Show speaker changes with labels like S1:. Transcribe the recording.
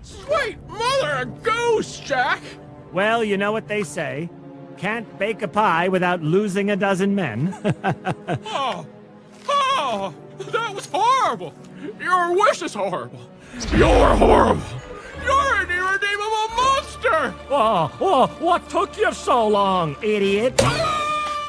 S1: Sweet mother of goose, Jack!
S2: Well, you know what they say. Can't bake a pie without losing a dozen men.
S1: Oh, that was horrible! Your wish is horrible! You're horrible! You're an irredeemable monster!
S2: Oh, what took you so long, idiot?